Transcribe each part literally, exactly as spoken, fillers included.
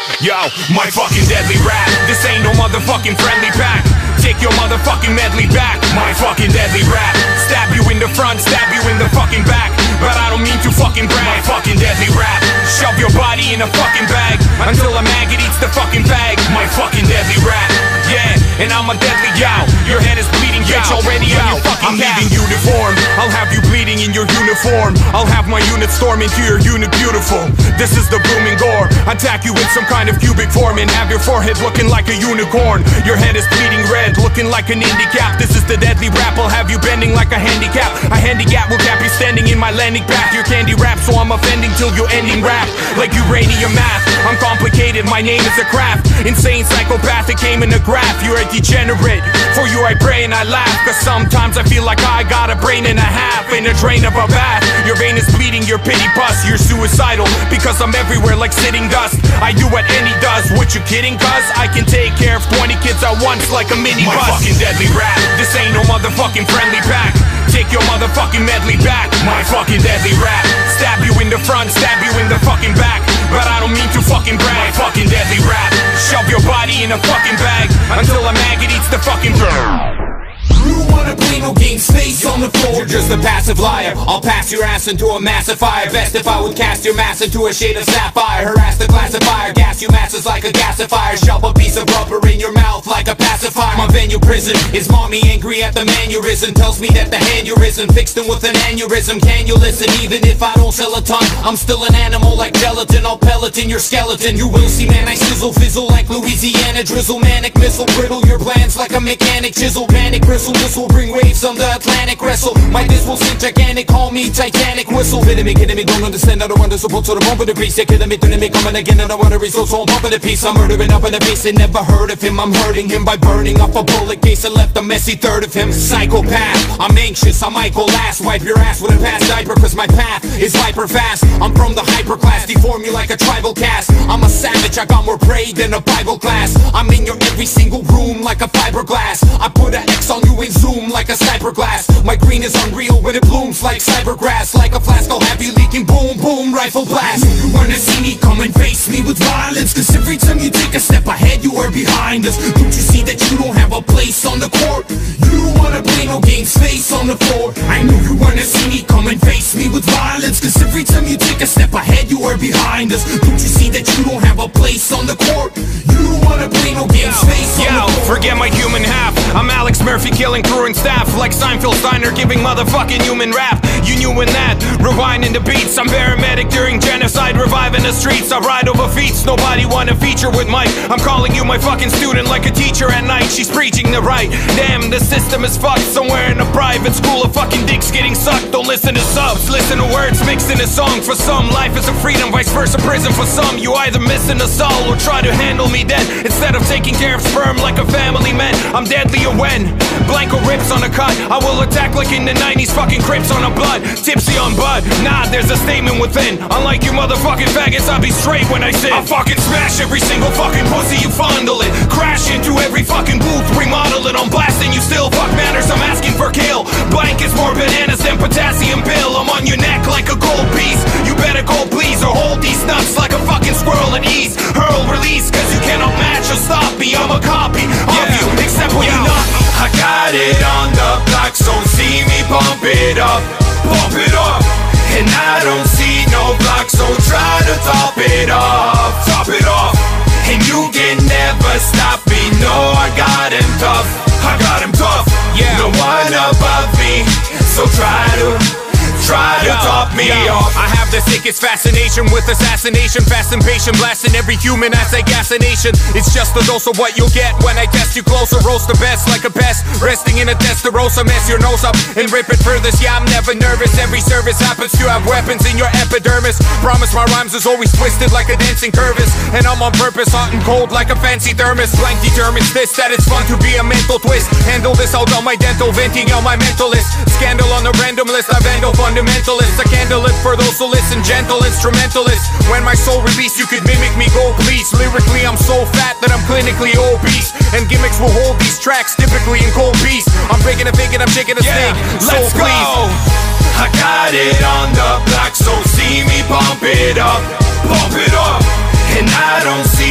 Yo, my fucking deadly rap. This ain't no motherfucking friendly pack. Take your motherfucking medley back. My fucking deadly rap. Stab you in the front, stab you in the fucking back. But I don't mean to fucking brag. My fucking deadly rap. Shove your body in a fucking bag until a maggot eats the fucking bag. My fucking deadly rap. Yeah, and I'm a deadly yow. Your head is bleeding, bitch, already on your fucking I'm leaving you deformed. I'll have you bleeding in your uniform. I'll have my unit storm into your unit beautiful. This is the booming gore. Attack you with some kind of cubic form and have your forehead looking like a unicorn. Your head is bleeding red, looking like an handicap. This is the deadly rap. I'll have you bending like a handicap. A handicap will cap you standing in my landing back. Your candy rap, so I'm offending till you ending rap like uranium math. I'm complicated, my name is a craft. Insane psychopathic aim in a graph. You're a degenerate. For you I pray and I laugh, cause sometimes I feel like I got a brain and a half in a drain of a bath. Your vein is bleeding, your pity pus. You're suicidal because I'm everywhere like sitting dust. I do what any does. What you kidding, cuz? I can take care of twenty kids at once like a mini bus. My fucking deadly rap. This ain't no motherfucking friendly pack. Take your motherfucking medley back. My fucking deadly rap. Stab you in the front, stab you in the fucking back. But I don't mean to fucking brag. My fucking deadly rap. Shove your body in a fucking bag until a maggot eats the fucking bird. You wanna play no games, face on the floor. You're just a passive liar. I'll pass your ass into a massive fire. Best if I would cast your mass into a shade of sapphire. Harass the classifier, gas you masses like a gasifier. Shove a piece of rubber in your mouth like a pacifier. My venue prison is mommy angry at the mannerism. Tells me that the aneurysm fixed him with an aneurysm. Can you listen? Even if I don't sell a ton, I'm still an animal like gelatin. I'll pellet in your skeleton. You will see, man, I sizzle, fizzle like Louisiana drizzle. Manic missile, brittle your plans like a mechanic chisel. Panic bristle. This will bring waves on the Atlantic wrestle. My this will sink gigantic, call me Titanic whistle. Kidding me, kidding me, don't understand. I don't want to support to the bump of the beast. They're kidding me, turning me, coming again. I don't want to result, so I'm bumping the piece. I'm murdering up in the base and never heard of him. I'm hurting him by burning off a bullet case and left a messy third of him. Psychopath, I'm anxious, I might go last. Wipe your ass with a past diaper, cause my path is hyper fast. I'm from the hyper class, deform you like a tribal cast. I'm a savage, I got more prey than a Bible class. I'm in your every single room like a fiberglass. I put an X on you and zoom like a sniper glass. My green is unreal when it blooms like cybergrass. Like a flask, I'll have you leaking, boom, boom, rifle blast. You wanna see me come and face me with violence, cause every time you take a step ahead, you are behind us. Don't you see that you don't have a place on the court? You don't wanna play no games, face on the floor. I know you wanna see me come and face me with violence, cause every time you take a step ahead, you are behind us. Don't you see that you don't have a place on the court? You don't wanna play no games, face on the floor. Forget my human half. I'm Alex Murphy killing crew and staff like Seinfeld Steiner giving motherfucking human rap. You knew when that, rewinding the beats. I'm paramedic during genocide, reviving the streets. I ride over feats, nobody wanna feature with Mike. I'm calling you my fucking student like a teacher at night. She's preaching the right. Damn, the system is fucked. Somewhere in a private school of fucking dicks getting sucked. Don't listen to subs, listen to words mixed in a song. For some, life is a freedom, vice versa prison for some. You either missing a soul or try to handle me dead. Instead of taking care of sperm like a family man, I'm deadlier when Blanco rips on a cut. I will attack like in the nineties, fucking Crips on a blood. Tipsy on bud, nah, there's a statement within. Unlike you motherfucking faggots, I'll be straight when I sin. I'll fucking smash every single fucking pussy you fondle it. Crash into every fucking booth, remodel it. I'm blasting you still, fuck manners, I'm asking for kill. Blank is more bananas than potassium pill. I'm on your neck like a gold piece. You better go please or hold these nuts like a fucking squirrel at ease. Hurl, release, cause you cannot match or stop me. I'm a copy of yeah. you, except when yeah. you're not. I got it on the block, so see me bump it up, bump it up. And I don't see no block, so try to top it off, top it off. And you can never stop me, no, I got him tough, I got him tough. Yeah. No one above me, so try to try to top me yo, off. I have the sickest fascination with assassination. Fast and patient, blasting every human as a gassination. It's just a dose of what you'll get when I test you closer. Roast the best like a pest, resting in a testarossa. Mess your nose up and rip it furthest. Yeah, I'm never nervous. Every service happens to have weapons in your epidermis. Promise my rhymes is always twisted like a dancing curvis. And I'm on purpose, hot and cold like a fancy thermos. Blank determines this, that it's fun to be a mental twist. Handle this out on my dental, venting on my mentalist. Scandal on the random list, I vandal fundamentalist. I candle it for those who listen, gentle instrumentalist. When my soul release, you could mimic me, go please. Lyrically, I'm so fat that I'm clinically obese. And gimmicks will hold these tracks, typically in cold peace. I'm breaking a fig and I'm shaking a yeah, snake, so let's please go. I got it on the block, so see me bump it up, bump it up. And I don't see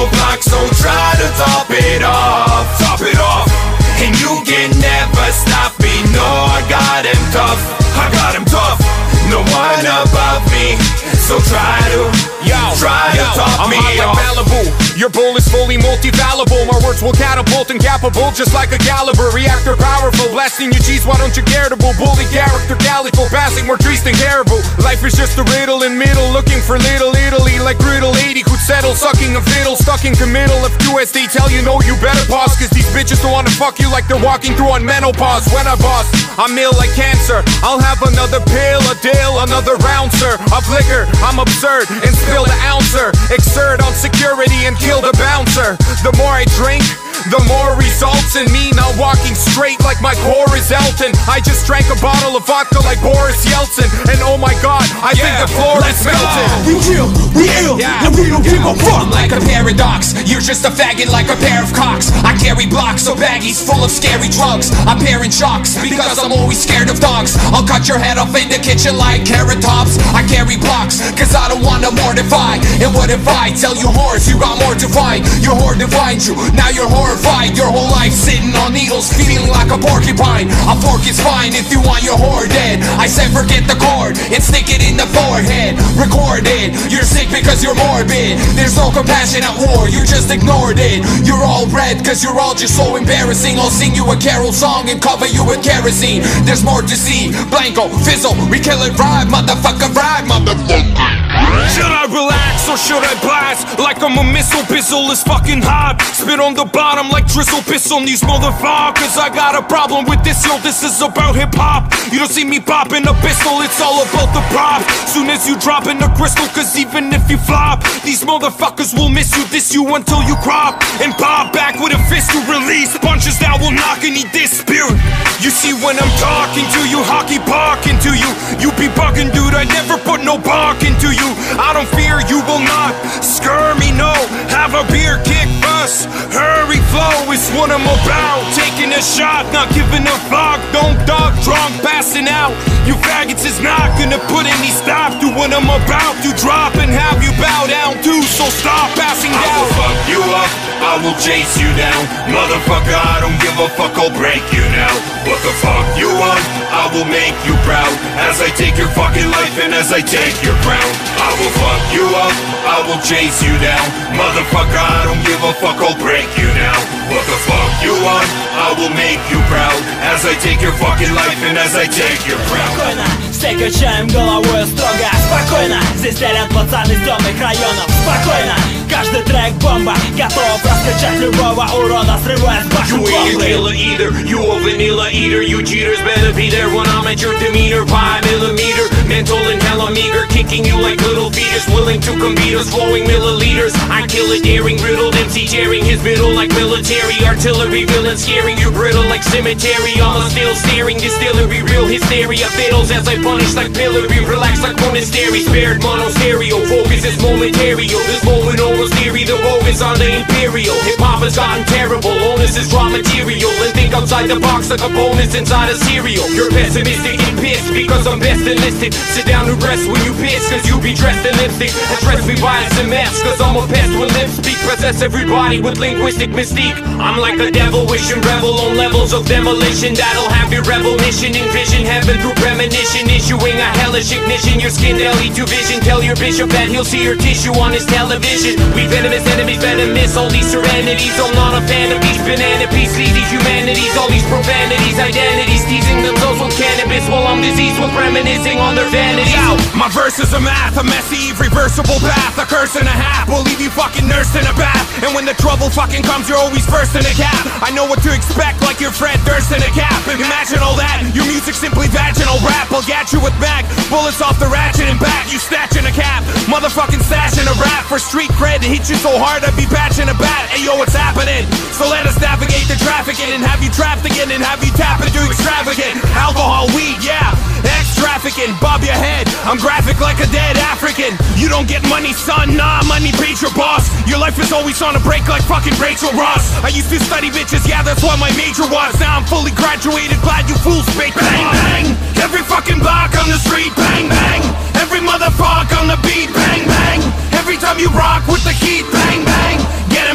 block, so try to top it off. Top it off. And you can never stop me, no, I got him tough. I got him tough. No one above me, so try to, yo, try yo, to top I'm me off. Like Malibu. Your bull is fully multi-fallible. My words will catapult and capable just like a caliber. Reactor powerful, blasting your cheese, why don't you care to bull? Bully character, calico, passing more trees than caribou. Life is just a riddle in middle, looking for little Italy. Like griddle eighty who'd settle, sucking a fiddle, stuck in committal. If two as they tell you no, you better pause, cause these bitches don't wanna fuck you like they're walking through on menopause. When I boss, I'm ill like cancer. I'll have another pill, a deal, another ouncer of liquor. I'm absurd and spill the ouncer. Exert on security and kill the bouncer. The more I drink, the more results in me not walking straight like my core is Elton. I just drank a bottle of vodka like Boris Yeltsin, and oh my god, I yeah, think the floor is melted. We chill, we ill, yeah, and we don't give a fuck. I'm like a paradox, you're just a faggot like a pair of cocks. I carry blocks of baggies full of scary drugs. I'm pairing shocks because I'm always scared of dogs. I'll cut your head off in the kitchen like carrot tops. I carry blocks cause I don't wanna mortify. And what if I tell you whores you got more to fight? Your whore defined you, now you're horrified. Your whole life sitting on needles, feeling like a porcupine. A fork is fine if you want your whore dead. I said forget the cord and stick it in the forehead. Record it, you're sick because you're morbid. There's no compassion at war, you just ignored it. You're all red cause you're all just so embarrassing. I'll sing you a carol song and cover you with kerosene. There's more to see, Blanco, fizzle, we kill it ride, motherfucker ride, motherfucker. Should I relax or should I blast? Like I'm a missile, bizzle is fucking hot. Spit on the bottom like drizzle piss on these motherfuckers. I got a problem with this, yo, this is about hip-hop. You don't see me popping a pistol, it's all about the prop. Soon as you drop in the crystal, cause even if you flop, these motherfuckers will miss you, diss you until you crop. And pop back with a fist to release punches that will knock any dispute. You see when I'm talking to you, hockey parking to you, you be bugging, dude, I never put no bark into you. I don't fear, you will not scare me, no. Have a beer, kick, bus, hurry, flow is what I'm about. Taking a shot, not giving a fuck. Don't dog, drunk, passing out. You faggots is not gonna put any stop to what I'm about to drop and have you bow down too. So stop passing down. I will fuck you up, I will chase you down. Motherfucker, I don't give a fuck, I'll break you now. What the fuck you want? I will make you proud as I take your fucking life and as I take your crown. I will fuck you up, I will chase you down. Motherfucker, I don't give a fuck, I'll break you now. What the fuck you want? I will make you proud as I take your fucking life and as I take your crown. Спокойно, все качаем головой строго. Спокойно, здесь стрелят пацаны из темных районов. Спокойно, каждый трек бомба. Готов раскачать любого урода, срывая с башен You ain't a killer either, you a vanilla eater. You cheaters better be there when I'm at your demeanor. Five millimeter, mental and hella meager. Kicking you like little feeders, willing to compete us, flowing milliliters. I kill it, daring, riddled, M C tearing his middle like military. Artillery, villain scaring you brittle like cemetery. I'm still staring, distillery, real hysteria. Fiddles as I punish like pillory, relax like monastery. Spared mono stereo, focus is momentary. Yo, this moment almost theory, the bogus on the imperial. Hip-hop has gotten terrible, onus is raw material. And think outside the box like components inside a cereal. You're pessimistic and pissed because I'm best enlisted. Sit down and rest when you piss cause you be dressed in lipstick. Address me by some mess cause I'm a pest when lips speak. Possess everybody with linguistic mystique. I'm like a devil wishing revel on levels of demolition. That'll have your rebel mission. Envision heaven through premonition. Issuing a hellish ignition. Your skin L E to vision. Tell your bishop that he'll see your tissue on his television. We venomous enemies, venomous. All these serenities. I'm not a fan of these banana peas. These humanities. All these profanities. Identities. Teasing themselves with cannabis while I'm diseased with reminiscing on their vanities. Yo, my verses are math. A messy, irreversible path. A curse and a half. Will leave you fucking nursed in a bath. And when the trouble fucking comes, you're always first in a cap. I know what to expect like your Fred Durst in a cap. Imagine all that. Your music simply vaginal rap. I'll get you with back. Bullets off the ratchet and back. You snatch in a cap. Motherfucking stash in a rap. For street cred, it hit you so hard I'd be patching a bat. Hey yo, what's happening? So let us navigate the trafficking and have you trapped again and have you tap into extravagant alcohol, weed, yeah. Ex-trafficking, bob your head. I'm graphic like a dead African. You don't get money, son, nah, money paid your boss. Your life is always on a break like fucking Rachel Ross. I used to study bitches, yeah, that's what my major was. Now I'm fully graduated, glad you fools fake. Bang, bang, every fucking block on the street. Bang, bang, every motherfucker on the beat. Bang, bang, every time you rock with the heat. Bang, bang, get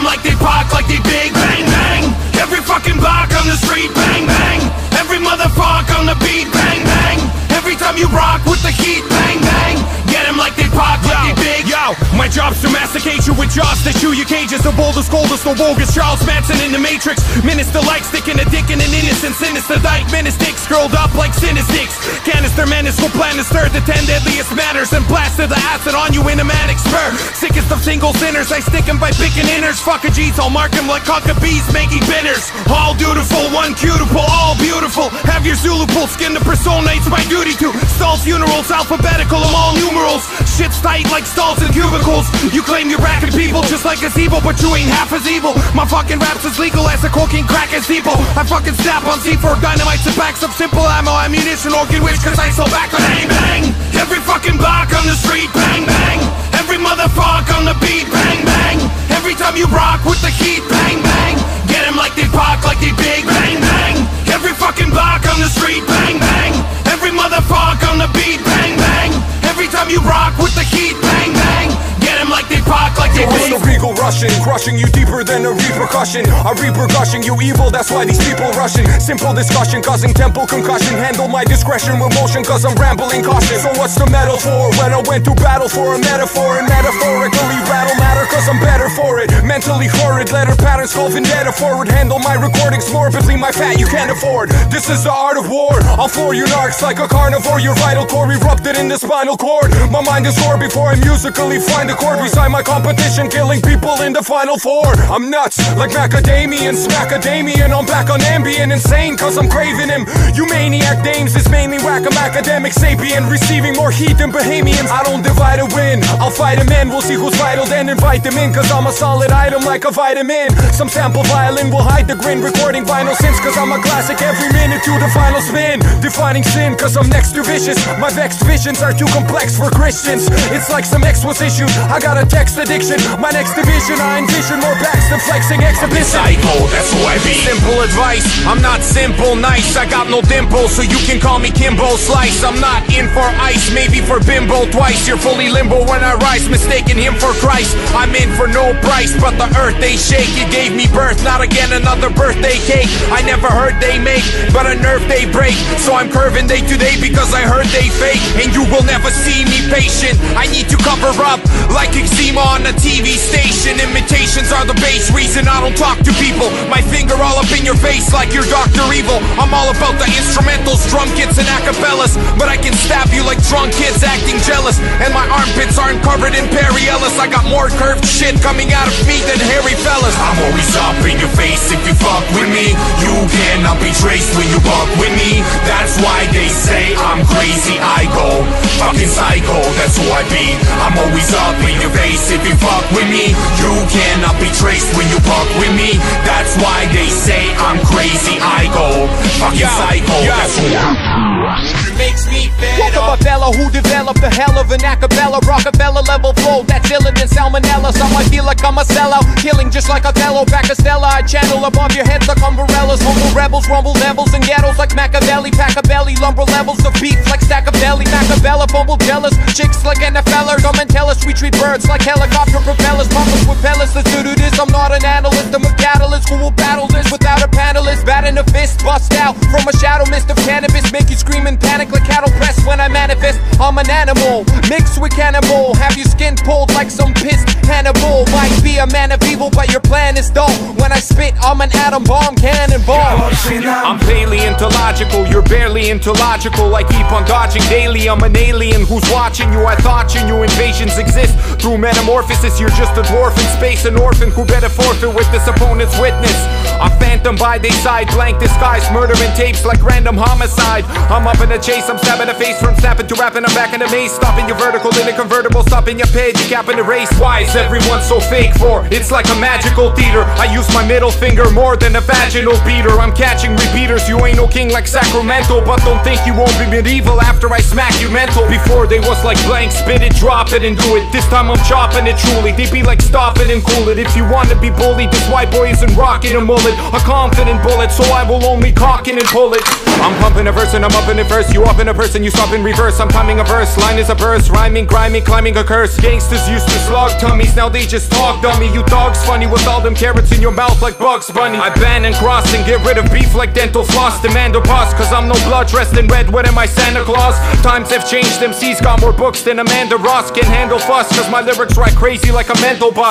jaws to chew your cages. The boldest, coldest, no bogus. Charles Manson in the Matrix. Minister like sticking a dick in an innocent. Sinister dyke, menace dicks curled up like sinistics. Canister menace will plan to stir the ten deadliest matters and blasted the acid on you in a manic spur. Sickest of single sinners, I stick 'em by picking inners. Fuck a G's, I'll mark 'em like huckabees making bitters. All dutiful, one cuticle, all beautiful. Have your Zulu pull skin the persona, it's my duty to stall funerals, alphabetical, I'm all numerals. Shit's tight like stalls and cubicles. You claim you're racking people just like it's evil, but you ain't half as evil. My fucking raps as legal as a cocaine crack as people. I fucking snap on C four dynamites and packs of simple ammo, ammunition, orchid witch, cause I sell back on bang bang. Every fucking block on the street, bang bang. Every motherfucker on the beat, bang bang. Every time you rock with the heat, bang bang. Get 'em like they park, like they big, bang bang. Every fucking block on the street, bang bang. Every motherfucker on the beat, bang bang. Every time you rock with the heat, bang bang. Get 'em like they park, like they big. The regal rushing, crushing you deeper than a repercussion. A repercussion, you evil, that's why these people rushing. Simple discussion, causing temple concussion. Handle my discretion with motion, cause I'm rambling caution. So what's the metaphor when I went to battle for a metaphor? And metaphorically rattle matter, cause I'm better for it. Mentally horrid, letter patterns call vendetta forward. Handle my recordings morbidly, my fat you can't afford. This is the art of war, I'll floor your narcs like a carnivore. Your vital core erupted in the spinal cord. My mind is sore before I musically find a chord beside my competition, killing people in the final four. I'm nuts, like macadamians, macadamian. I'm back on Ambien, insane, cause I'm craving him. You maniac dames, it's mainly whack. I'm academic sapien, receiving more heat than Bahamians. I don't divide a win, I'll fight him in. We'll see who's vital, then invite them in, cause I'm a solid item like a vitamin. Some sample violin will hide the grin, recording vinyl synths, cause I'm a classic every minute to the final spin. Defining sin, cause I'm next to vicious. My vexed visions are too complex for Christians. It's like some X was issued, I got a text addiction. My next division, I envision more backs than flexing exhibition. Psycho, that's who I be. Simple advice, I'm not simple nice. I got no dimple, so you can call me Kimbo Slice. I'm not in for ice, maybe for bimbo twice. You're fully limbo when I rise, mistaking him for Christ. I'm in for no price, but the earth they shake. You gave me birth, not again another birthday cake. I never heard they make, but a nerve they break. So I'm curving day to day because I heard they fake. And you will never see me patient, I need to cover up like eczema on a T V station. Imitations are the base reason I don't talk to people. My finger all up in your face like you're Doctor Evil. I'm all about the instrumentals, drum kits and acapellas, but I can stab you like drunk kids acting jealous. And my armpits aren't covered in Perry Ellis. I got more curved shit coming out of me than hairy fellas. I'm always up in your face if you fuck with me. You cannot be traced when you buck with me. That's why they say I'm crazy. I go fucking psycho, that's who I be. I'm always up in your face if you fuck with me. You cannot be traced when you fuck with me. That's why they say I'm crazy. I go fucking psycho, that's who I be. Makes me fed Welcome up. a fellow who developed the hell of an acapella Rockefeller level flow that's iller than salmonella. Some might feel like I'm a sellout, killing just like Othello. Back a Stella, I channel above your heads like umbrellas. Humble rebels, rumble devils, and ghettos like Machiavelli. Pack a belly, lumber levels of beef like stack of deli. Macabella, fumble jealous, chicks like N F Lers. Come and tell us we treat birds like helicopter propellers. Pump us with pellets, let's do this. I'm not an analyst, I'm a catalyst who will battle this without a panelist. Bat in a fist, bust out from a shadow mist of cannabis. Make you scream and panic like cattle press when I manifest. I'm an animal, mixed with cannibal. Have your skin pulled like some pissed Hannibal. Might be a man of evil, but your plan is dull. When I spit, I'm an atom bomb, cannonball. I'm paleontological, you're barely ontological. I keep on dodging daily, I'm an alien who's watching you. I thought you knew invasions exist through metamorphosis. You're just a dwarf in space, an orphan who better forfeit with this opponent's witness. A phantom by their side, blank disguise, murdering tapes like random homicide. I'm up in the chase, I'm stabbing the face from snapping to rapping. I'm back in the maze, stopping your vertical in a convertible, stopping your page, you capping the race. Why is everyone so fake for? It's like a magical theater. I use my middle finger more than a vaginal beater. I'm catching repeaters, you ain't no king like Sacramento, but don't think you won't be medieval after I smack you mental. Before they was like blank, spit it, drop it and do it. This time I'm chopping it truly, they be like stop it and cool it. If you wanna be bullied, this white boy isn't rocking a mullet. A confident bullet, so I will only cock it and pull it. I'm pumping a verse and I'm up in it first. You up in a person, you stop in reverse. I'm timing a verse, line is a verse, rhyming, grimy, climbing a curse. Gangsters used to slug tummies, now they just talk dummy. You dogs funny with all them carrots in your mouth like Bugs Bunny. I ban and cross and get rid of beef like dental floss. Demand a pause, cause I'm no blood dressed in red. What am I, Santa Claus? Times have changed, M C's got more books than Amanda Ross. Can handle fuss, cause my lyrics write crazy like a mental bus.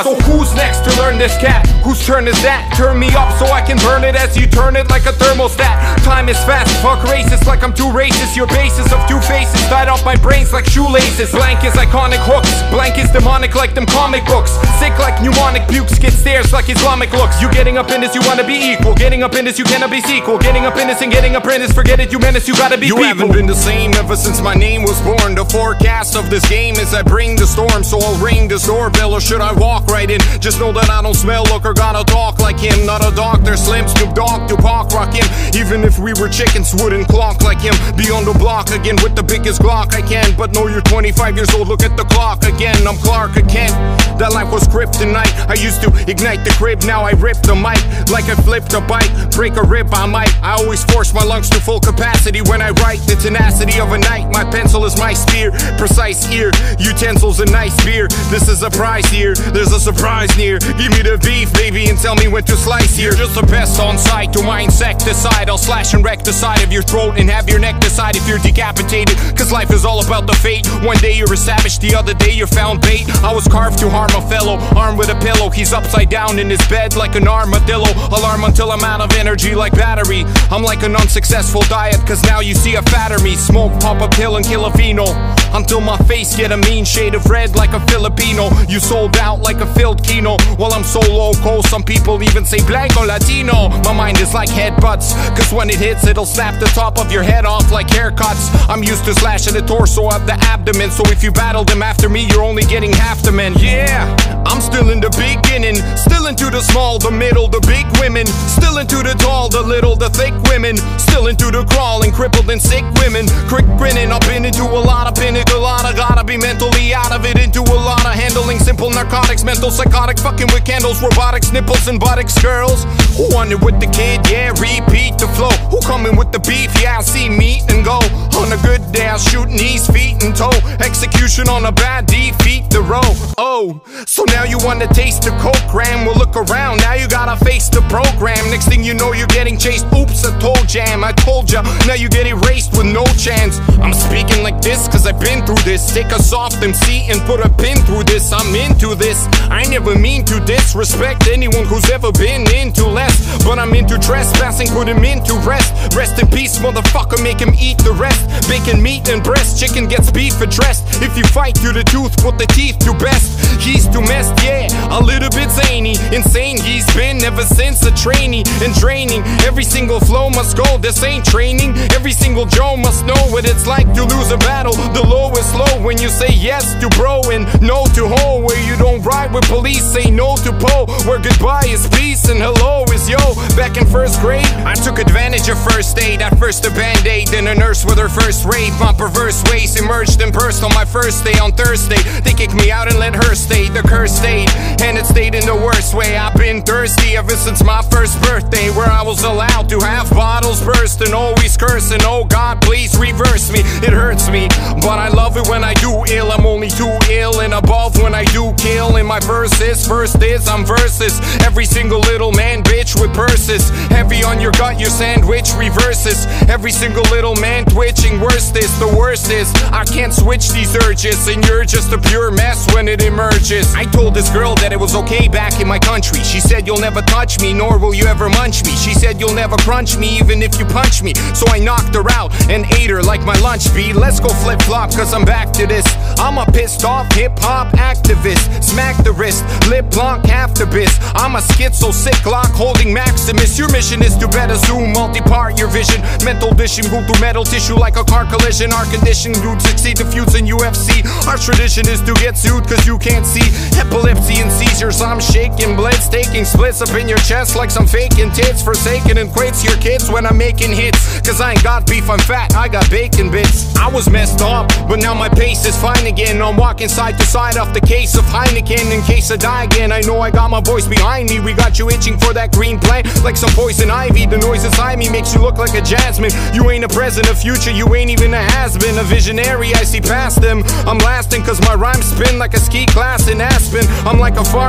lost. So who's next to learn this cat? Whose turn is that? Turn me up so I can burn it as you turn it like a thermostat. Time is fast, fuck racist like I'm too racist. Your basis of two faces tied off my brains like shoelaces. Blank is iconic hooks, blank is demonic like them comic books. Sick like pneumonic pukes, get stares like Islamic looks. You getting up in this, you wanna be equal. Getting up in this, you cannot be sequel. Getting up in this and getting apprentice, forget it, you menace, you gotta be You people. haven't been the same ever since my name was born. The forecast of this game is I bring the storm, so I'll ring this doorbell, or should I walk right in? Just know that I don't smell, look, or gotta talk like him. Not a doctor, Slim, Snoop Dogg, Tupac, rock him. Even if we were chickens, wouldn't clock like him. Be on the block again with the biggest Glock I can. But know you're twenty-five years old, look at the clock again. I'm Clark again. That life was kryptonite. I used to ignite the crib, now I rip the mic like I flipped a bike. Break a rib, I might. I always force my lungs to full capacity when I write. The tenacity of a knight, my pencil is my spear. Precise ear, utensils and nice beer. This is a prize here, there's a surprise near. Give me the beef, baby, and tell me when to slice here. Just the best on site to my insecticide. I'll slash and wreck the side of your throat and have your neck decide if you're decapitated. Cause life is all about the fate. One day you're a savage, the other day you're found bait. I was carved to harm a fellow, armed with a pillow. He's upside down in his bed like an armadillo. Alarm until I'm out of energy like battery. I'm like an unsuccessful diet, cause now you see a fatter me. Smoke, pop a pill and kill a pheno until my face get a mean shade of red like a Filipino. You sold out like a filled kino. While I'm so loco, some people even say blanco Latino. My mind is like headbutts, cause when it hits it'll snap the top of your head off like haircuts. I'm used to slashing the torso of the abdomen, so if you battle them after me you're only getting half the men. Yeah, I'm still in the beginning, still into the small, the middle, the big women, still into the tall, the little, the thick women, still into the crawling, crippled and sick women. Quick grinning, I've been into a lot of pinnacle, I gotta be mentally out of it, into a lot of handling simple narcotics, mental psychotic, fucking with candles, robotics, nipples and buttocks. Girls who wanted with the kid, yeah, repeat the flow. Who coming with the beef, yeah, I'll see meat and go. On a good day I'll shoot knees, feet and toe. Execution on a bad defeat the row. Oh, so now you wanna taste the coke gram? Well look around, now you gotta face the program. Next thing you know you're getting chased. Oops, I told jam, I told ya. Now you get erased with no chance. I'm speaking like this cause I've been through this. Take a soft M C and put a pin through this. I'm into this, I never mean to disrespect anyone who's ever been into less. But I'm into trespassing, put him into rest. Rest in peace, motherfucker, make him eat the rest. Bacon, meat and breast, chicken gets beef addressed. If you fight to the tooth, put the teeth to best. He's too messed, yeah, a little bit zany. Insane he's been ever since a trainee. And draining, every single flow must go. This ain't training, every single Joe must know what it's like to lose a battle. The low is low when you say yes to bro and no to ho. Where you don't ride with police, say no to po. Where goodbye is peace and hello is yo. Back in first grade, I took advantage of first aid. At first a band-aid, then a nurse with her first rave. My perverse ways emerged and burst on my first day on Thursday. They kicked me out and let her stay. The curse stayed, and it stayed in the worst way. I've been thirsty ever since my first birthday, where I was allowed to have bottles burst and always cursing. Oh God, please reverse me. It hurts me, but I love it when I do ill. I'm only too ill and above when I do kill. In my verses, first is I'm verses. Every single little man, bitch with purses. Heavy on your gut, your sandwich reverses. Every single little man twitching. Worst is, the worst is I can't switch these urges, and you're just a pure mess when it emerges. I told this girl that it was okay back in my country. She said you'll never touch me, nor will you ever munch me. She said you'll never crunch me even if you punch me. So I knocked her out and ate her like my lunch beat. Let's go flip-flop cause I'm back to this. I'm a pissed off hip-hop activist. Smack the wrist, lip blanc half the biz. I'm a schizo sick lock holding Maximus. Your mission is to better zoom, multi-part your vision. Mental vision, go through metal tissue like a car collision. Our condition, dude, succeed the feuds in U F C. Our tradition is to get sued cause you can't see. Epilepsy and seizures, I'm shaking blitz. Taking splits up in your chest like some faking tits. Forsaken and quits your kids when I'm making hits. Cause I ain't got beef, I'm fat, I got bacon bits. I was messed up, but now my pace is fine again. I'm walking side to side off the case of Heineken. In case I die again, I know I got my boys behind me. We got you itching for that green plant like some poison ivy. The noise inside me makes you look like a jasmine. You ain't a present, a future, you ain't even a has-been. A visionary, I see past them. I'm lasting cause my rhymes spin like a ski class in Aspen. I'm like a farmer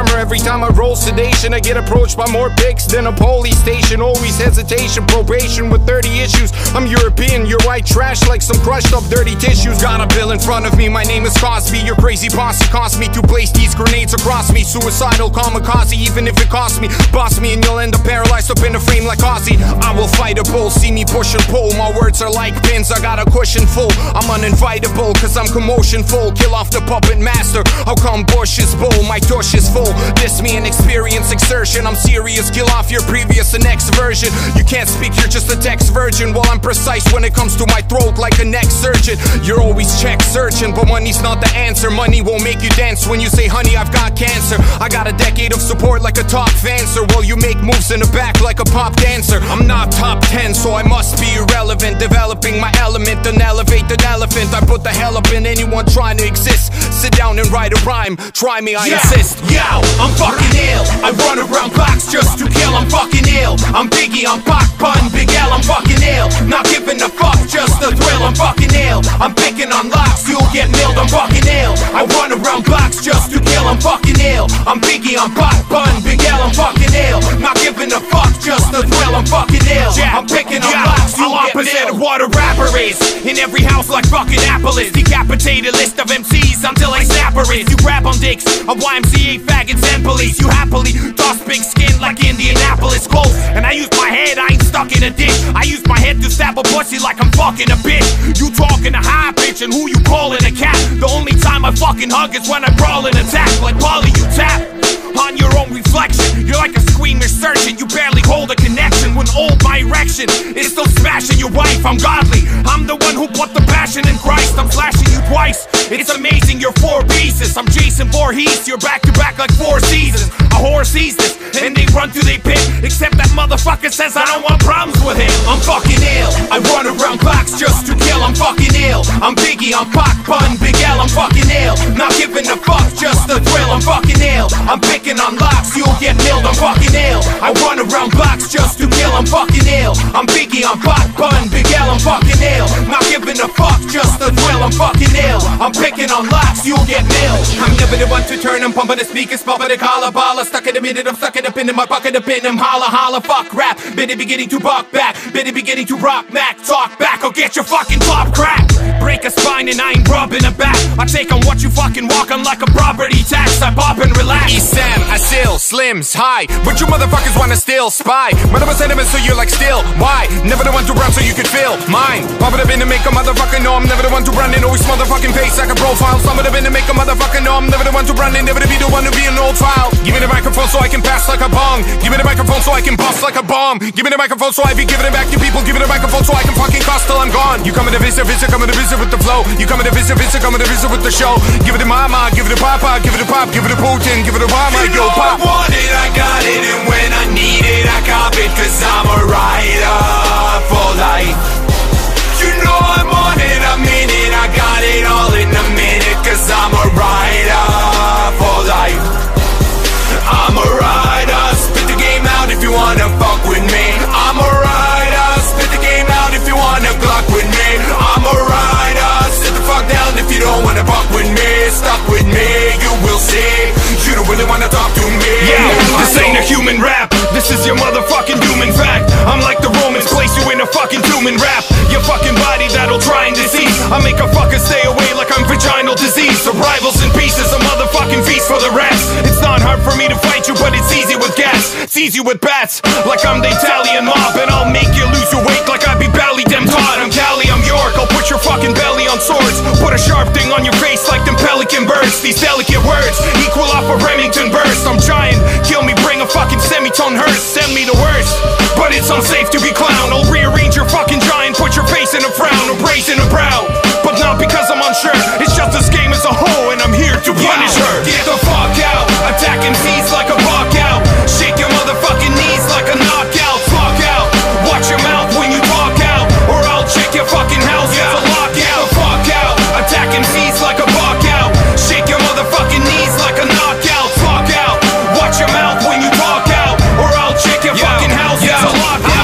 armor. Every time I roll sedation, I get approached by more pics than a police station. Always hesitation, probation with thirty issues. I'm European, you're white trash like some crushed up dirty tissues. Got a bill in front of me, my name is Cosby. Your crazy posse cost me to place these grenades across me. Suicidal kamikaze, even if it costs me. Boss me and you'll end up paralyzed up in a frame like Ozzy. I will fight a bull, see me push and pull. My words are like pins, I got a cushion full. I'm uninvitable, cause I'm commotion full. Kill off the puppet master, how come Bush is bull? My tush is full, this me an experience exertion. I'm serious, kill off your previous and next version. You can't speak, you're just a text virgin. Well, I'm precise when it comes to my throat like a neck surgeon. You're always check searching, but money's not the answer. Money won't make you dance when you say, honey, I've got cancer. I got a decade of support like a top fancer. While you make moves in the back like a pop dancer. I'm not top ten, so I must be irrelevant. Developing my element, an elevate an elephant. I put the hell up in anyone trying to exist. Sit down and write a rhyme, try me, I yeah. insist. Yo, I'm fucking ill. I run around blocks just to kill, I'm fucking ill. I'm Biggie, I'm Pac, Bun, Big L, I'm fucking ill. Not giving a fuck, just a thrill, I'm fucking ill. I'm picking on locks, you'll get milled, I'm fucking ill. I run around blocks just to kill, I'm fucking ill. I'm Biggie, I'm Pac, Bun, Big L, I'm fucking ill. Not giving a fuck, just a thrill, I'm fucking ill. Yeah. I'm picking on Yeah. locks, you'll I'm get opposite milled. of what a rapper is. In every house like fucking Apple is. Decapitated list of M Cs until I snapper is. You grab on dicks of Y M C A faggots and police. You happily toss big skin like Indianapolis close. And I use my head, I ain't stuck in a ditch. I use my head to stab a pussy like I'm fucking a bitch. You talking a high pitch and who you calling a cat? The only time I fucking hug is when I brawl and attack. Like Polly, you tap on your own reflection. You're like a squeamish surgeon, you barely hold a connection. When old my erection is still smashing your wife. I'm godly, I'm the one who put the passion in Christ. I'm flashing you twice, it's amazing you're four pieces. I'm Jason Voorhees, you're back to back like four seasons. A horse sees this, and they run to they pit. Except that motherfucker says I don't want problems with him. I'm fucking ill. I run around blocks just to kill, I'm fucking ill. I'm Biggie, I'm Pac, Bun, Big L, I'm fucking ill. Not giving a fuck, just a thrill, I'm fucking ill. I'm picking on locks, you'll get milled, I'm fucking ill. I run around blocks just to kill, I'm fucking ill. I'm Biggie, I'm Pac, Bun, Big L, I'm fucking ill. Not giving a fuck, just a thrill, I'm fucking ill. I'm picking on locks, you'll get milled. I'm never the one to turn, I'm pumping the speakers, pumping the collar, baller. Stuck in the minute, I'm stuck in the pin in my bucket, of pin, I'm holla, holla, fuck rap. Bitty beginning to buck back, bitty beginning to rock back. Talk back, or get your fucking top crack. Break a spine and I ain't rubbing a back. I take on what you fucking walk on like a property tax. I pop and relax. East Sam, I still, Slims, high. But you motherfuckers wanna still spy. Mother sentiments so you're like still, why? Never the one to run so you could feel mine. Pop it up in to make a motherfucker know I'm never the one to run in. Always motherfucking face like a profile. Some of the in to make a motherfucker know I'm never the one to run in. Never to be the one to be an old file. Give me the microphone so I can pass like a bong. Give me the microphone so I can bust like a bomb. Give me the microphone so I be giving it back to people. Give me the microphone so I can fucking cost till I'm gone. You coming to visit, visit, coming to visit with the flow. You coming to visit, visit, coming to visit with the show. Give it to mama, give it to papa, give it to pop, give it to Putin, give it to mama, You yo know pop. I want it, I got it, and when I need it, I cop it, cause I'm a rider for life. You know I'm on it, I'm in it, I got it all in a minute, cause I'm a rider for life. I'm a rider, spit the game out if you wanna fuck with me. I'm a rider, spit the game out if you wanna gluck with me. I'm a rider, sit the fuck down if you don't wanna fuck with me. Stuck with me, you will see. You don't really wanna talk to me. Yeah, this ain't a human rap. This is your motherfucking doom. In fact, I'm like the Romans, place you in a fucking tomb and rap your fucking body that'll try and disease. I make a fucker stay away like I'm vaginal disease. Survivals in pieces, a motherfucking feast for the rats. It's not hard for me to fight you, but it's easy with gas. It's easy with bats, like I'm the Italian mob. And I'll make you lose your weight like I be Bally Dem Todd. I'm Cali, I'm York, I'll put your fucking belly on swords. Put a sharp thing on your face like them pelican birds. These delicate words equal off a Remington burst. I'm giant, kill me, bring a fucking semitone hearse. Send me the worst, but it's unsafe to be clown. I'll rearrange your fucking giant, put your face in a frown, or brazen a brow. But not because I'm unsure, it's just this game as a whole, and I'm here to punish her. Get the fuck out, attack M Cs like a buck out. Shake your motherfucking knees like a knockout. Fuck out, watch your mouth when you talk out, or I'll check your fucking house, it's a lockout. Get the fuck out, attack M Cs like a buck out. Shake your motherfucking knees like a knockout. Fuck out, watch your mouth when you talk out, or I'll check your fucking house, it's a lockout. I bet him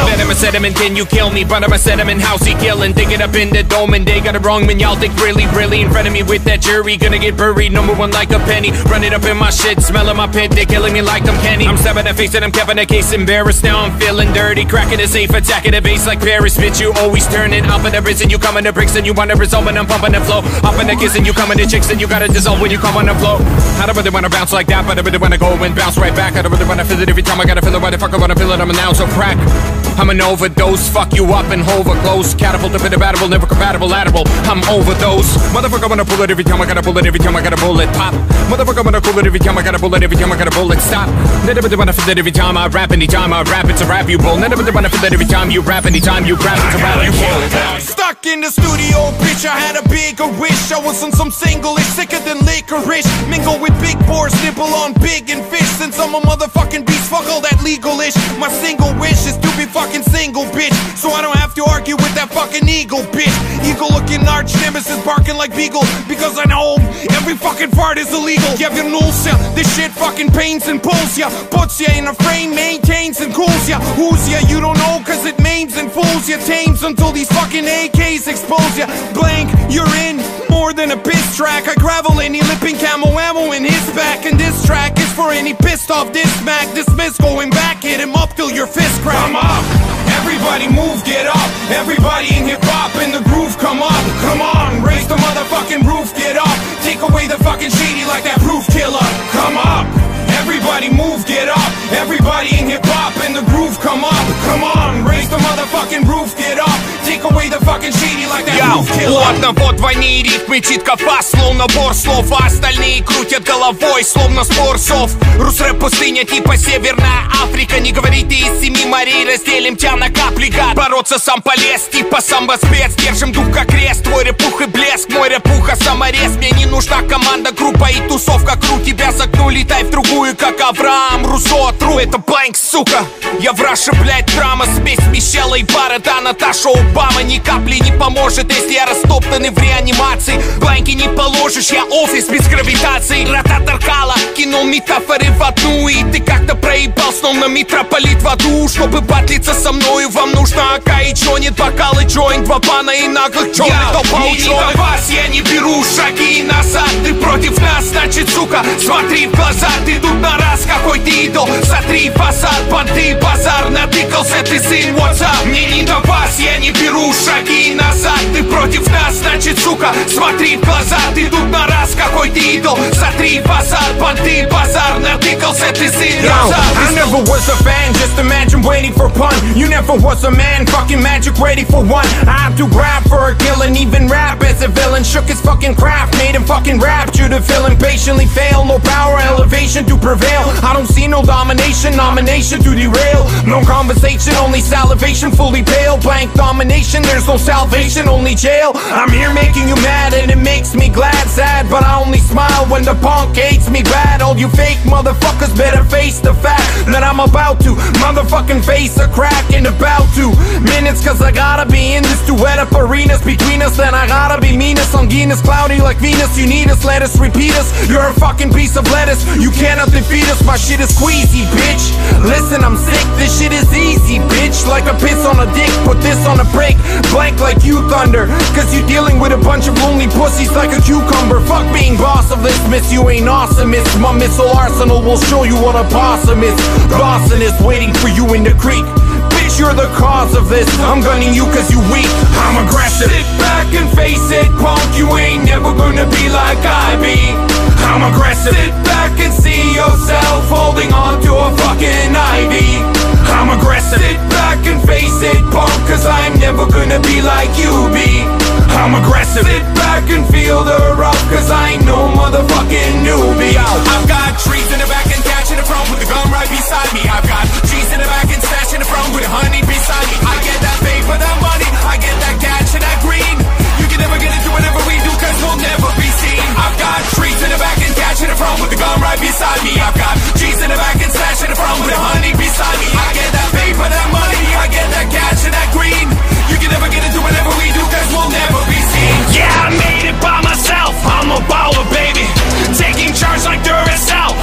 sediment, can you kill me? But I'm a sediment, how's he killing? Dig it up in the dome and they got it wrong, man, y'all think really, really in front of me with that jury, gonna get buried, number one like a penny. Run it up in my shit, smelling my pit, they killing me like I'm Kenny. I'm stabbing that face and I'm capping that case, embarrassed, now I'm feeling dirty. Cracking the safe, attacking the base like Paris, bitch, you always turning up in the bricks and you come in the bricks and you want to resolve and I'm pumping the flow. Up in the kiss and you come in the chicks and you gotta dissolve when you come on the flow. I don't really wanna bounce like that, but I really wanna go and bounce right back. I don't really wanna feel it every time I gotta feel it. Why the fuck I wanna feel it? I'm an ounce of crack. I'm an overdose, fuck you up and hover close. Catapult up in the battle, never compatible, lateral. I'm overdose. Motherfucker, I wanna pull it every time I gotta pull it, every time I gotta pull it pop. Motherfucker, I wanna pull it every time I gotta pull it, every time I gotta pull it stop. Never really wanna feel it every time I rap, anytime I rap, it's a rap you bull. Never really wanna feel it every time you rap, anytime you rap, it's a rap you bull. Stuck in the studio, bitch, I had a bigger wish. I was on some single-ish, sicker than licorice. Mingle with big boars, nibble on big and fish. Since I'm a motherfucking beast, fuck all that legal-ish. My single wish is to be fucking single, bitch, so I don't have to argue with that fucking eagle, bitch. Eagle-looking arch nemesis barking like beagle, because I know every fucking fart is illegal. Я вернулся, this shit fucking pains and pulls ya, puts ya in a frame, maintains and cools ya. Who's ya? You don't know, cause it maims and fools ya. Tames until these fucking A Ks expose ya. Blank, you're in more than a piss track. I gravel any lipping camo ammo in his back, and this track is for any pissed off diss mac. Dismiss, going back, hit him up till your fist crack. Come up, everybody move, get up. Everybody in hip hop in the groove, come up. Come on, raise the motherfucking roof, get up. Take away the fucking shady like that roof killer. Come up, everybody move, get up. Everybody in hip hop in the groove, come up. Come on, raise the motherfucking roof, get up. Take away the fucking shady like that Я, roof killer. у одного двойные рифмы, читка фас, словно бор слов, а остальные крутят головой, словно спор сов. Русрэп пустыня типа Северная Африка. Не говори ты из семи морей, разделим тебя на капли, гад. Бороться сам полез, типа самбо спец. Держим дух как крест, твой рэп пух и блеск. Мой рэп пуха саморез, мне не нужна команда, группа и тусовка. Кру тебя загну, летай в другую, как Авраам Руссо. Тру, это бланк, сука. Я в Раше, блядь, драма. Смесь Мишела и Баррета, Наташа Обама. Ни капли не поможет, если я растоптанный в реанимации. Бланки не положишь, я офис без гравитации. Рататаркала, кинул метафоры в одну, и ты как-то проебал, словно митрополит в аду. Чтобы батлиться со мною, вам нужно АК и Джонит, бокалы, джойнт, два пана и наглых черных толпа ученых. Вас я не беру шаги назад, ты против нас, значит, сука, смотри в глаза. Ты тут на раз, какой ты идол, сотри фасад, понты, базар, натыкался ты, сын, what's up? Мне не до вас, я не беру шаги назад, ты против нас, значит, сука, смотри в глаза. Ты тут на раз, какой ты идол, сотри фасад, понты, базар, натыкался ты, сын, what's up? I never was a fan, just imagine waiting for pun. You never was a man, fucking magic ready for one. I have to grab for a kill and even rap as a villain. Shook his fucking craft, made him fucking rap. You to feel impatiently fail, no power, elevation to prevail. I don't see no domination, nomination to derail. No conversation, only salivation, fully pale. Blank domination, there's no salvation, only jail. I'm here making you mad and it makes me glad, sad, but I only smile when the punk hates me bad. All you fake motherfuckers better face the fact that I'm about to motherfucking face a crack in about two minutes. Cause I gotta be in this to wet up arenas between us. Then I gotta be meanest on Guinness, cloudy like Venus. You need us, let us repeat us. You're a fucking piece of lettuce, you cannot defeat us. My shit is squeezy, bitch. Listen, I'm sick, this shit is easy, bitch. Like a piss on a dick, put this on a break. Blank like you thunder, cause you dealing with a bunch of lonely pussies like a cucumber. Fuck being boss of this miss, you ain't awesome, miss. My missile arsenal will show you what a possum is. Dawson is waiting for you in the creek. Bitch, you're the cause of this, I'm gunning you cause you weak. I'm aggressive. Sit back and face it, punk, you ain't never gonna be like I be. I'm aggressive. Sit back and see yourself holding on to a fucking ivy. I'm aggressive. Sit back and face it, punk, cause I'm never gonna be like you be. I'm aggressive. Sit back and feel the rough, cause I ain't no motherfucking newbie. I've got trees in the back and catch in the front with the gun right beside me. I've got cheese in the back and stash in the front with the honey beside me. I get that paper, that money, I get that cash and that green. You can never get into whatever we do, cause we'll never be seen. I've got trees in the back and catch in the front with the gun right beside me. I've got cheese in the back and stash in the front with the honey beside me. I get that paper, that money, I get that cash and that green. You can never get into whatever we do, cause we'll never be seen. Yeah, I made it by myself, I'm a baller, baby. Taking charge like Duracell,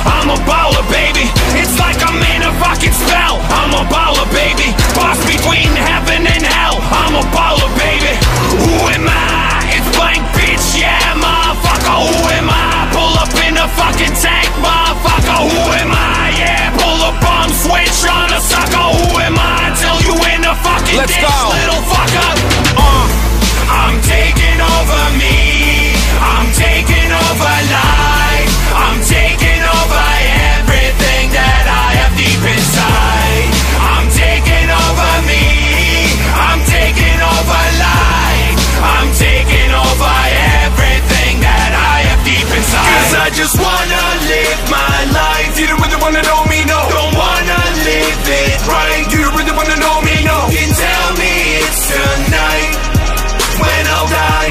wanna know me? No. Don't wanna live it right. Do you really wanna know me? No. You can tell me it's tonight when I'll die,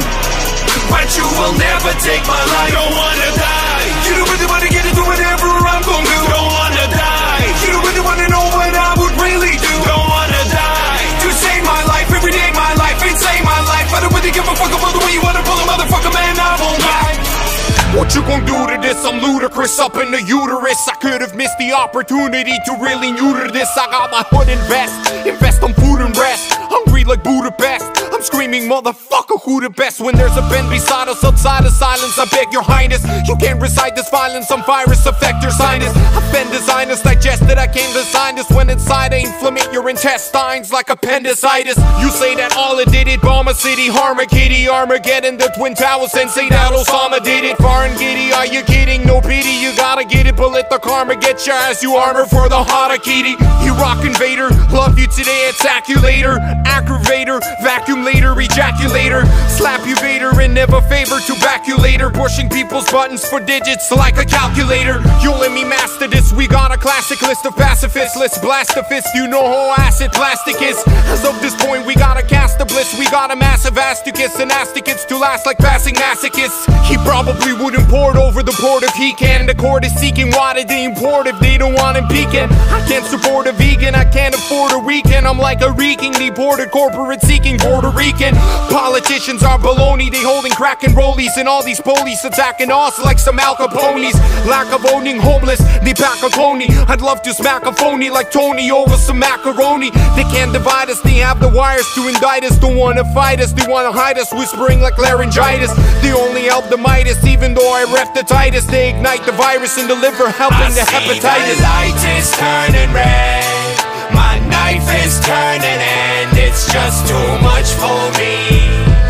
but you will never take my life. Don't wanna die. You don't really wanna get into whatever I'm gonna do. Don't wanna die. You don't really wanna know what I would really do. Don't wanna die. To save my life, every day my life, ain't save my life. I don't really give a fuck about the way you wanna pull a motherfucker, man, I won't lie. What you gon' do to this? I'm ludicrous up in the uterus. I could've missed the opportunity to really neuter this. I got my hood invest, invest on food and rest. Hungry like Budapest, I'm screaming motherfucker who the best. When there's a pen beside us outside of silence, I beg your highness, you can't recite this violence. Some virus affect your sinus. Offend designers, digest it, I can't design this. When inside I inflammate your intestines like appendicitis. You say that all it did it, bomb a city, harm a kitty, Armageddon, the Twin Towers, and say that Osama did it. Foreign giddy, are you kidding? No pity, you gotta get it, but let the karma get ya as you armor for the Harakiri. Iraq invader, love you today, attack you later. Aggravator, vacuum later, ejaculator. Slap you Vader and never favor to back you later. Pushing people's buttons for digits like a calculator. You'll let me master this, we got a classic list of pacifists. Let's blast a fist, you know how acid plastic is. As of this point we gotta cast the bliss. We got a massive asticus and asticus to last like passing masochists. He probably wouldn't pour it over the port if he can. The court is seeking water they import if they don't want him peeking. I can't support a vegan, I can't afford a weekend. I'm like a reeking deported corporate seeking Puerto Rican. Politicians are baloney, they holding crack and rollies. And all these police attacking us like some Al Capones. Lack of owning homeless, they pack a coney. I'd love to smack a phony like Tony over some macaroni. They can't divide us, they have the wires to indict us. Don't wanna fight us, they wanna hide us, whispering like laryngitis. They only help the Midas, even though I rep the tightest. They ignite the virus in the liver, helping I the hepatitis. My light is turning red, my knife is turning, and it's just too much for me.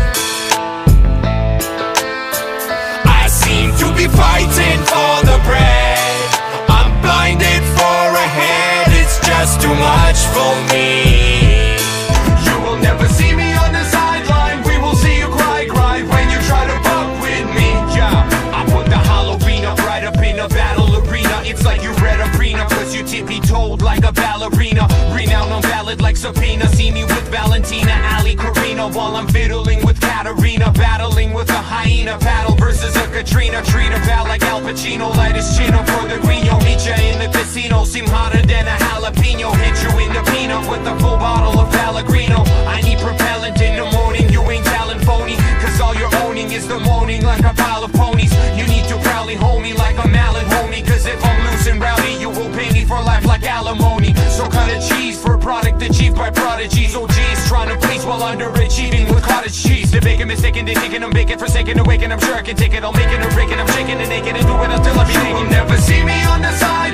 I seem to be fighting for the bread, I'm blinded for a head, it's just too much for me. You will never see me on the sideline, we will see you cry, cry when you try to fuck with me. Yeah, I put the Halloween up right up in a battle arena. It's like you read a prenup, cause you tippy-toed like a ballerina. Renowned on ballad like subpoena. See me with Valentina, Ali, Karina, while I'm fiddling with Katarina, battling with a hyena. Battle versus a Katrina. Treat a pal like Al Pacino, light his chin up for the green. Yo, meet ya in the casino, seem hotter than a jalapeno. Hit you in the peanut with a full bottle of Pellegrino. I need propellant in the morning, you ain't talent phony, cause all you're owning is the moaning like a pile of ponies. You need to proudly hold me like a mallet, homie, cause if I'm loose and rowdy, you will pay me for life like alimony. So cut a cheese for a product achieved by prodigies. O Gs trying to please while underachieving with cottage cheese. They're making mistaken, they're thinking I'm baking, forsaken, awaken. I'm sure I can take it, I'll make it or break it. I'm shaking and naked and do it until I be naked. You will never see me on the side.